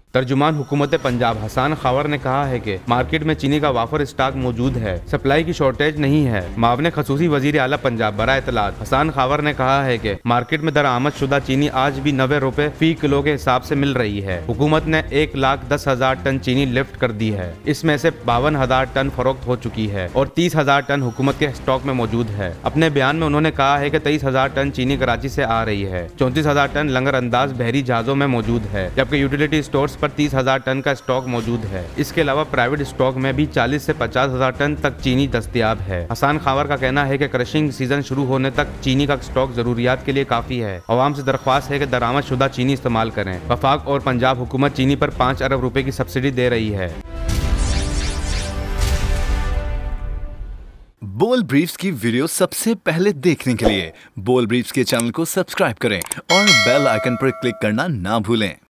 तर्जुमान हुकूमत पंजाब हसन खावर ने कहा है कि मार्केट में चीनी का वाफर स्टॉक मौजूद है, सप्लाई की शॉर्टेज नहीं है। मावने खसूसी वजीर आला पंजाब बराए इत्तलात हसन खावर ने कहा है कि मार्केट में दरामद शुदा चीनी आज भी 90 रुपए फी किलो के हिसाब से मिल रही है। हुकूमत ने 1,10,000 टन चीनी लिफ्ट कर दी है, इसमें से 52,000 टन फरोख्त हो चुकी है और 30,000 टन हुकूमत के स्टॉक में मौजूद है। अपने बयान में उन्होंने कहा है कि 23,000 टन चीनी कराची से आ रही है, 34,000 टन लंगर अंदाज बहरी जहाजों में मौजूद है, जबकि यूटिलिटी स्टोर्स पर 30,000 टन का स्टॉक मौजूद है। इसके अलावा प्राइवेट स्टॉक में भी 40 से 50,000 टन तक चीनी दस्तयाब है। हसन खावर का कहना है कि क्रशिंग सीजन शुरू होने तक चीनी का स्टॉक जरूरियात के लिए काफी है। अवाम से दरख्वास्त है कि दरामद शुदा चीनी इस्तेमाल करें। वफाक और पंजाब हुकूमत चीनी पर 5 अरब रुपए की सब्सिडी दे रही है। बोल ब्रीफ्स की वीडियो सबसे पहले देखने के लिए बोल ब्रीफ्स के चैनल को सब्सक्राइब करें और बेल आइकन पर क्लिक करना ना भूलें।